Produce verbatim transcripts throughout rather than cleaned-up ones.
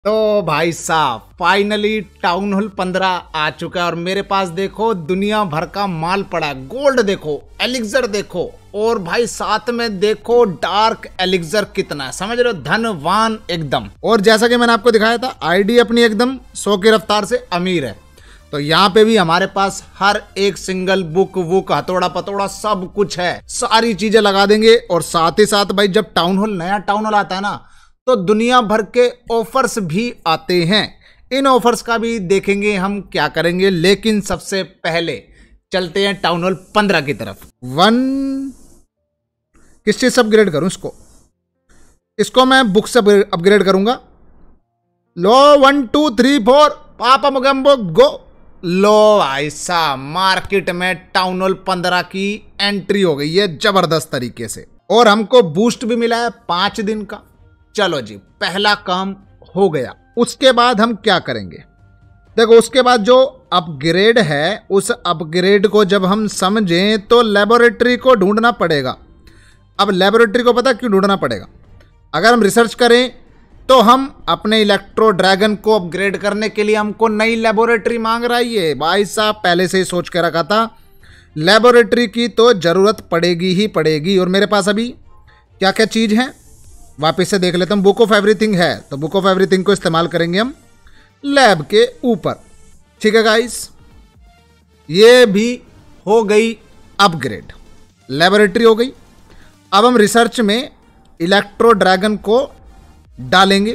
तो भाई साहब फाइनली टाउन हॉल पंद्रह आ चुका है और मेरे पास देखो दुनिया भर का माल पड़ा है। गोल्ड देखो, एलिक्सर देखो और भाई साथ में देखो डार्क एलिक्सर कितना है, समझ रहे हो, धनवान एकदम। और जैसा कि मैंने आपको दिखाया था आईडी अपनी एकदम सौ की रफ्तार से अमीर है। तो यहाँ पे भी हमारे पास हर एक सिंगल बुक वुक हथौड़ा पतौड़ा सब कुछ है, सारी चीजें लगा देंगे। और साथ ही साथ भाई जब टाउन हॉल नया टाउन हॉल आता है ना तो दुनिया भर के ऑफर्स भी आते हैं। इन ऑफर्स का भी देखेंगे हम क्या करेंगे, लेकिन सबसे पहले चलते हैं टाउन हॉल पंद्रह की तरफ। वन किस चीज से अपग्रेड करूं इसको इसको मैं बुक से अपग्रेड करूंगा। लो वन टू थ्री फोर पापा मुगम्बो गो। लो भाई साहब मार्केट में टाउन हॉल पंद्रह की एंट्री हो गई है जबरदस्त तरीके से और हमको बूस्ट भी मिला है पांच दिन का। चलो जी पहला काम हो गया। उसके बाद हम क्या करेंगे, देखो उसके बाद जो अपग्रेड है उस अपग्रेड को जब हम समझें तो लेबोरेटरी को ढूंढना पड़ेगा। अब लेबोरेटरी को पता क्यों ढूंढना पड़ेगा, अगर हम रिसर्च करें तो हम अपने इलेक्ट्रो ड्रैगन को अपग्रेड करने के लिए हमको नई लेबोरेटरी मांग रहा है ये। भाई साहब पहले से ही सोच के रखा था लेबोरेटरी की तो जरूरत पड़ेगी ही पड़ेगी। और मेरे पास अभी क्या क्या चीज़ है वापस से देख लेता हूँ। बुक ऑफ एवरीथिंग है तो बुक ऑफ एवरीथिंग को इस्तेमाल करेंगे हम लैब के ऊपर। ठीक है गाइस, ये भी हो गई अपग्रेड, लेबोरेटरी हो गई। अब हम रिसर्च में इलेक्ट्रो ड्रैगन को डालेंगे।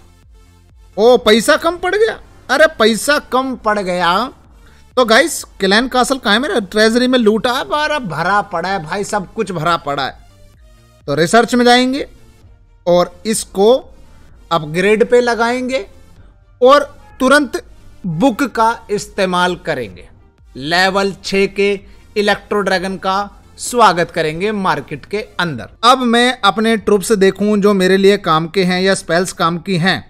ओ पैसा कम पड़ गया, अरे पैसा कम पड़ गया तो गाइस क्लैन कासल कहाँ है मेरा, ट्रेजरी में लूटा है, बारा भरा पड़ा है भाई, सब कुछ भरा पड़ा है। तो रिसर्च में जाएंगे और इसको अपग्रेड पे लगाएंगे और तुरंत बुक का इस्तेमाल करेंगे। लेवल छह के इलेक्ट्रो ड्रैगन का स्वागत करेंगे मार्केट के अंदर। अब मैं अपने ट्रूप्स देखूं जो मेरे लिए काम के हैं या स्पेल्स काम की हैं।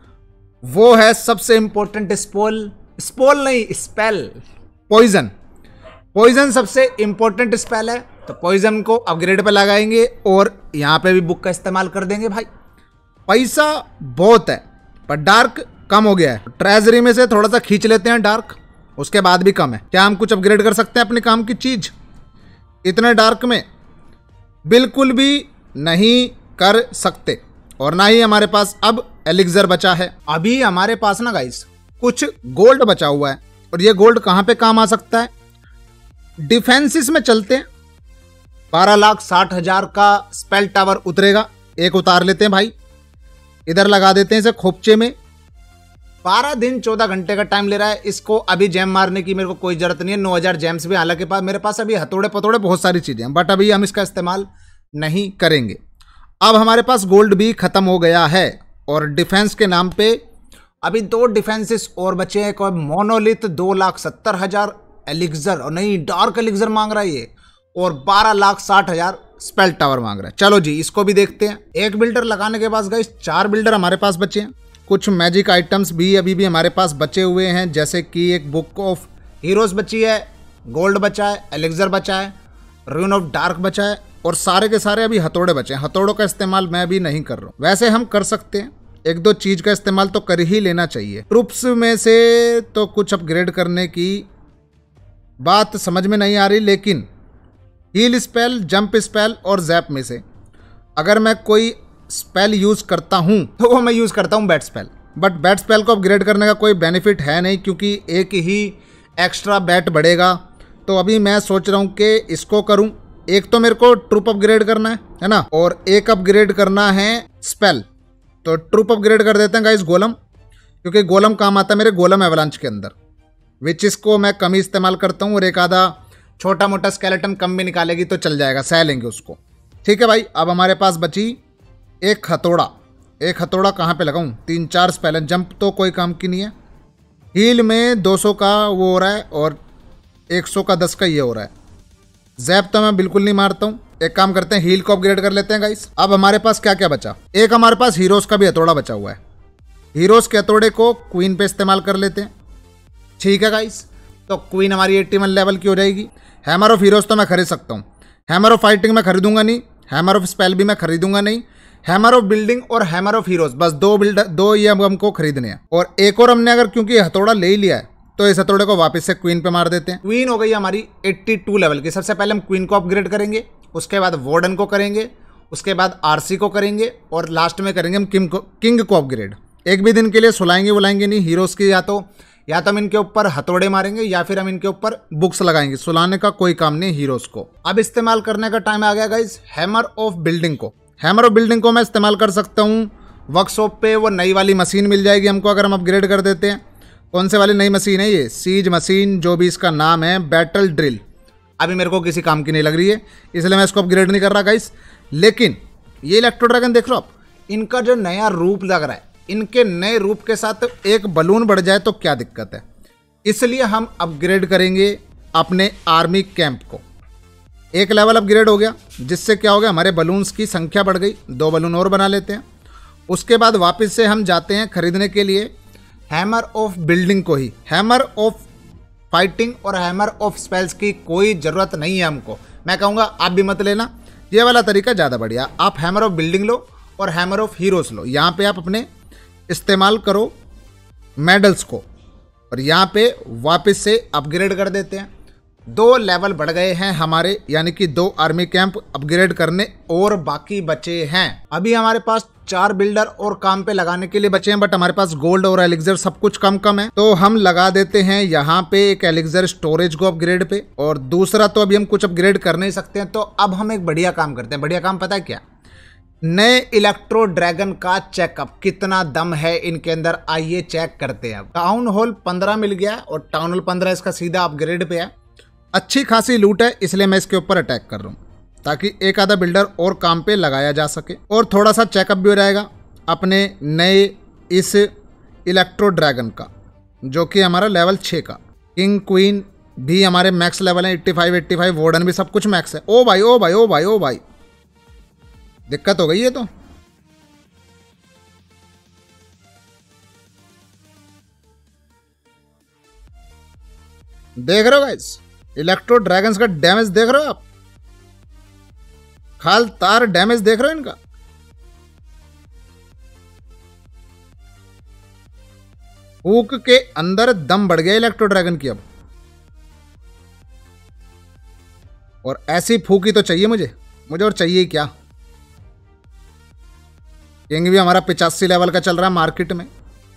वो है सबसे इंपॉर्टेंट स्पोल स्पोल नहीं स्पेल पॉइजन। पॉइजन सबसे इंपॉर्टेंट स्पेल है तो पॉइजन को अपग्रेड पे लगाएंगे और यहाँ पे भी बुक का इस्तेमाल कर देंगे। भाई पैसा बहुत है पर डार्क कम हो गया है, ट्रेजरी में से थोड़ा सा खींच लेते हैं डार्क, उसके बाद भी कम है। क्या हम कुछ अपग्रेड कर सकते हैं अपने काम की चीज इतने डार्क में? बिल्कुल भी नहीं कर सकते। और ना ही हमारे पास अब एलिक्सर बचा है। अभी हमारे पास ना गाइस कुछ गोल्ड बचा हुआ है और ये गोल्ड कहाँ पे काम आ सकता है, डिफेंसिस में चलते हैं। बारह लाख साठ हजार का स्पेल टावर उतरेगा, एक उतार लेते हैं भाई, इधर लगा देते हैं इसे खोपचे में। बारह दिन चौदह घंटे का टाइम ले रहा है इसको अभी जैम मारने की, मेरे को कोई जरूरत नहीं है। नौ हजार जैम्स भी हालांकि पास मेरे पास अभी हथौड़े पतौड़े बहुत सारी चीजें हैं बट अभी हम इसका इस्तेमाल नहीं करेंगे। अब हमारे पास गोल्ड भी खत्म हो गया है और डिफेंस के नाम पे अभी दो डिफेंसिस और बचे हैं। एक और मोनोलिथ दो लाख सत्तर हजार एलिक्सर और नहीं डार्क एलिक्सर मांग रहा है ये, और बारह लाख साठ हजार स्पेल टावर मांग रहा है। चलो जी इसको भी देखते हैं। एक बिल्डर लगाने के बाद गाइस चार बिल्डर हमारे पास बचे हैं। कुछ मैजिक आइटम्स भी अभी भी हमारे पास बचे हुए हैं, जैसे कि एक बुक ऑफ हीरोज बची है, गोल्ड बचा है, एलिक्सर बचा है, रून ऑफ डार्क बचा है और सारे के सारे अभी हथौड़े बचे हैं। हथौड़ों का इस्तेमाल मैं भी नहीं कर रहा हूँ, वैसे हम कर सकते हैं, एक दो चीज का इस्तेमाल तो कर ही लेना चाहिए। ट्रूप्स में से तो कुछ अपग्रेड करने की बात समझ में नहीं आ रही, लेकिन हील स्पेल, जंप स्पेल और जैप में से अगर मैं कोई स्पेल यूज करता हूं तो वो मैं यूज करता हूं bat spell. But bat spell को अपग्रेड करने का कोई बेनिफिट है नहीं क्योंकि एक ही एक्स्ट्रा बैट बढ़ेगा। तो अभी मैं सोच रहा हूं कि इसको करूं। एक तो मेरे को ट्रूप अपग्रेड करना है है ना, और एक अपग्रेड करना है स्पेल। तो ट्रूप अपग्रेड कर देते हैं गाइस गोलम, क्योंकि गोलम काम आता है मेरे गोलम एवलांच के अंदर, विचेस को मैं कम ही इस्तेमाल करता हूँ और एक आधा छोटा मोटा स्केलेटन कम भी निकालेगी तो चल जाएगा, सह लेंगे उसको। ठीक है भाई, अब हमारे पास बची एक हथौड़ा। एक हथौड़ा कहाँ पे लगाऊं, तीन चार स्पेल, जंप तो कोई काम की नहीं है। हील में दो सौ का वो हो रहा है और एक सौ का दस का ये हो रहा है। जैप तो मैं बिल्कुल नहीं मारता हूँ। एक काम करते हैं हील को अपग्रेड कर लेते हैं गाइस। अब हमारे पास क्या क्या बचा, एक हमारे पास हीरोज का भी हथौड़ा बचा हुआ है। हीरोज के हथौड़े को क्वीन पे इस्तेमाल कर लेते हैं। ठीक है गाइस, तो क्वीन हमारी इक्यासी लेवल की हो जाएगी। हैमर ऑफ हीरोज तो मैं खरीद सकता हूँ, हैमर ऑफ फाइटिंग मैं खरीदूंगा नहीं, हैमर ऑफ स्पेल भी मैं खरीदूंगा नहीं। हैमर ऑफ बिल्डिंग और हैमर ऑफ हीरोज, बस दो बिल्डर दो ये अब हमको खरीदने हैं। और एक और हमने अगर क्योंकि हथौड़ा ले ही लिया है तो इस हथौड़े को वापस से क्वीन पे मार देते हैं। क्वीन हो गई हमारी बयासी लेवल की। सबसे पहले हम क्वीन को अपग्रेड करेंगे, उसके बाद वार्डन को करेंगे, उसके बाद आरसी को करेंगे और लास्ट में करेंगे हम किंग को किंग को अपग्रेड। एक भी दिन के लिए सुलाएंगे बुलाएंगे नहीं हीरोज की, या तो या तो हम इनके ऊपर हथौड़े मारेंगे या फिर हम इनके ऊपर बुक्स लगाएंगे। सुलाने का कोई काम नहीं हीरोज को। अब इस्तेमाल करने का टाइम आ गया गाइस हैमर ऑफ बिल्डिंग को। हैमर ऑफ बिल्डिंग को मैं इस्तेमाल कर सकता हूँ वर्कशॉप पे। वो नई वाली मशीन मिल जाएगी हमको अगर हम अपग्रेड कर देते हैं। कौन से वाली नई मशीन है ये? सीज मशीन, जो भी इसका नाम है, बैटल ड्रिल। अभी मेरे को किसी काम की नहीं लग रही है, इसलिए मैं इसको अपग्रेड नहीं कर रहा गाइस। लेकिन ये इलेक्ट्रो ड्रैगन देख लो आप, इनका जो नया रूप लग रहा है, इनके नए रूप के साथ एक बलून बढ़ जाए तो क्या दिक्कत है। इसलिए हम अपग्रेड करेंगे अपने आर्मी कैंप को। एक लेवल अपग्रेड हो गया, जिससे क्या हो गया, हमारे बलून्स की संख्या बढ़ गई। दो बलून और बना लेते हैं। उसके बाद वापस से हम जाते हैं खरीदने के लिए हैमर ऑफ बिल्डिंग को ही। हैमर ऑफ फाइटिंग और हैमर ऑफ स्पेल्स की कोई ज़रूरत नहीं है हमको। मैं कहूँगा आप भी मत लेना, ये वाला तरीका ज़्यादा बढ़िया। आप हैमर ऑफ बिल्डिंग लो और हैमर ऑफ हीरोज लो। यहाँ पे आप अपने इस्तेमाल करो मेडल्स को और यहाँ पे वापस से अपग्रेड कर देते हैं। दो लेवल बढ़ गए हैं हमारे, यानी कि दो आर्मी कैंप अपग्रेड करने और बाकी बचे हैं। अभी हमारे पास चार बिल्डर और काम पे लगाने के लिए बचे हैं, बट हमारे पास गोल्ड और एलिक्सर सब कुछ कम कम है। तो हम लगा देते हैं यहाँ पे एक एलिक्सर स्टोरेज को अपग्रेड पे, और दूसरा तो अभी हम कुछ अपग्रेड कर नहीं सकते हैं। तो अब हम एक बढ़िया काम करते हैं। बढ़िया काम पता है क्या? नए इलेक्ट्रो ड्रैगन का चेकअप, कितना दम है इनके अंदर, आइए चेक करते हैं। टाउन हॉल पंद्रह मिल गया और टाउन हॉल पंद्रह इसका सीधा अपग्रेड पे है। अच्छी खासी लूट है, इसलिए मैं इसके ऊपर अटैक कर रहा हूँ ताकि एक आधा बिल्डर और काम पे लगाया जा सके और थोड़ा सा चेकअप भी हो जाएगा अपने नए इस इलेक्ट्रो ड्रैगन का, जो कि हमारा लेवल छः का। किंग क्वीन भी हमारे मैक्स लेवल है, पचासी पचासी, वार्डन भी सब कुछ मैक्स है। ओ भाई ओ भाई ओ भाई ओ भाई, दिक्कत हो गई है। तो देख रहे हो गाइस, इलेक्ट्रो ड्रैगन्स का डैमेज देख रहे हो आप, खाल तार डैमेज देख रहे हो इनका। फूक के अंदर दम बढ़ गया इलेक्ट्रो ड्रैगन की अब। और ऐसी फूकी तो चाहिए मुझे मुझे और चाहिए क्या। किंग भी हमारा पिचासी लेवल का चल रहा है मार्केट में।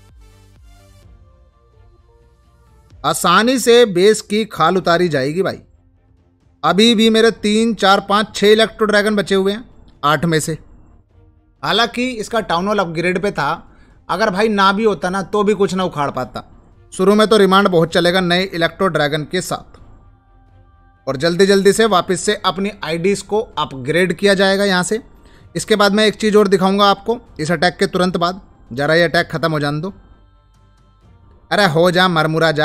आसानी से बेस की खाल उतारी जाएगी भाई। अभी भी मेरे तीन चार पाँच छः इलेक्ट्रो ड्रैगन बचे हुए हैं आठ में से। हालांकि इसका टाउन हॉल अपग्रेड पे था, अगर भाई ना भी होता ना तो भी कुछ ना उखाड़ पाता। शुरू में तो रिमांड बहुत चलेगा नए इलेक्ट्रो ड्रैगन के साथ, और जल्दी जल्दी से वापस से अपनी आईडीज को अपग्रेड किया जाएगा यहाँ से। इसके बाद मैं एक चीज़ और दिखाऊंगा आपको इस अटैक के तुरंत बाद। जरा ये अटैक खत्म हो जाने दो। अरे हो जा मरमुरा जा,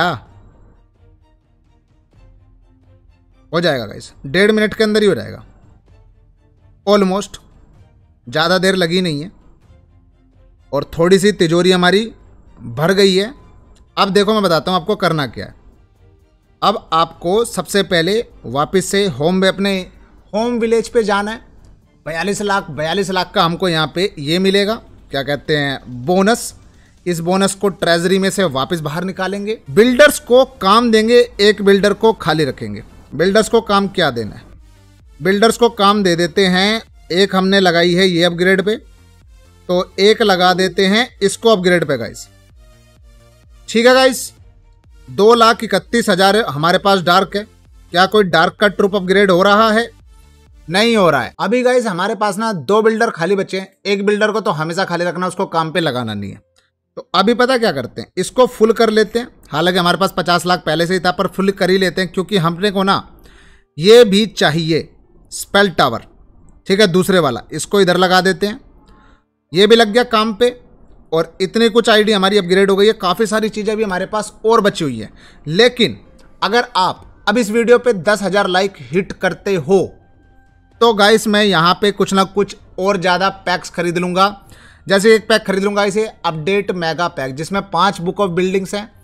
हो जाएगा गाइस, डेढ़ मिनट के अंदर ही हो जाएगा ऑलमोस्ट। ज़्यादा देर लगी नहीं है और थोड़ी सी तिजोरी हमारी भर गई है। अब देखो मैं बताता हूँ आपको करना क्या है। अब आपको सबसे पहले वापस से होम में अपने होम विलेज पे जाना है। बयालीस लाख बयालीस लाख का हमको यहाँ पे ये मिलेगा, क्या कहते हैं, बोनस। इस बोनस को ट्रेजरी में से वापस बाहर निकालेंगे। बिल्डर्स को काम देंगे, एक बिल्डर को खाली रखेंगे। बिल्डर्स को काम क्या देना है? बिल्डर्स को काम दे देते हैं, एक हमने लगाई है ये अपग्रेड पे, तो एक लगा देते हैं इसको अपग्रेड पे गाइस। ठीक है गाइस, दो लाख इकतीस हजार हमारे पास डार्क है। क्या कोई डार्क का ट्रूप अपग्रेड हो रहा है? नहीं हो रहा है। अभी गाइस हमारे पास ना दो बिल्डर खाली बचे हैं। एक बिल्डर को तो हमेशा खाली रखना, उसको काम पे लगाना नहीं है। तो अभी पता क्या करते हैं, इसको फुल कर लेते हैं। हालांकि हमारे पास पचास लाख पहले से ही था, पर फुल कर ही लेते हैं क्योंकि हमने को ना ये भी चाहिए स्पेल टावर। ठीक है, दूसरे वाला इसको इधर लगा देते हैं। ये भी लग गया काम पे और इतनी कुछ आईडी हमारी अपग्रेड हो गई है। काफ़ी सारी चीज़ें भी हमारे पास और बची हुई है। लेकिन अगर आप अब इस वीडियो पे दस हज़ार लाइक हिट करते हो तो गाइस मैं यहाँ पे कुछ ना कुछ और ज़्यादा पैक्स खरीद लूँगा। जैसे एक पैक खरीद लूँगा इसे अपडेट मेगा पैक, जिसमें पाँच बुक ऑफ बिल्डिंग्स हैं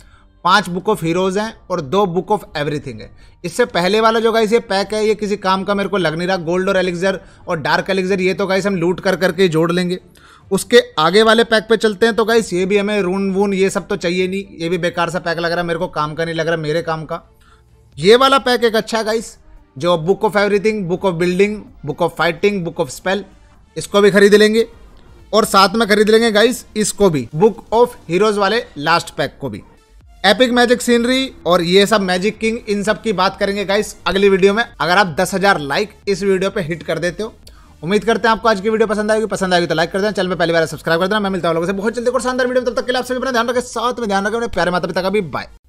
पांच बुक ऑफ हीरोज हैं और दो बुक ऑफ एवरीथिंग है। इससे पहले वाला जो गाइस ये पैक है ये किसी काम का मेरे को लग नहीं रहा। गोल्ड और एलिक्सर और डार्क एलिक्सर ये तो गाइस हम लूट कर करके जोड़ लेंगे। उसके आगे वाले पैक पे चलते हैं। तो गाइस ये भी हमें रून वून ये सब तो चाहिए नहीं, ये भी बेकार सा पैक लग रहा है मेरे को, काम का नहीं लग रहा मेरे काम का। ये वाला पैक एक अच्छा है गाइस, जो book of everything, book of building, book of fighting, book of spell, इसको भी खरीद लेंगे। और साथ में खरीद लेंगे गाइस इसको भी, बुक ऑफ हीरोज वाले लास्ट पैक को भी। एपिक मैजिक सीनरी और ये सब मैजिक किंग, इन सब की बात करेंगे गाइस अगली वीडियो में, अगर आप दस हजार लाइक इस वीडियो पे हिट कर देते हो। उम्मीद करते हैं आपको आज की वीडियो पसंद आएगी। पसंद आएगी तो लाइक कर देना, चैनल पे पहली बार सब्सक्राइब कर देना। मैं मिलता हूं लोगों से बहुत जल्दी और शानदार वीडियो में, तब तक के लिए आप सभी अपना ध्यान रखें, साथ में ध्यान रखें अपने प्यारे माता पिता का भी। बाय।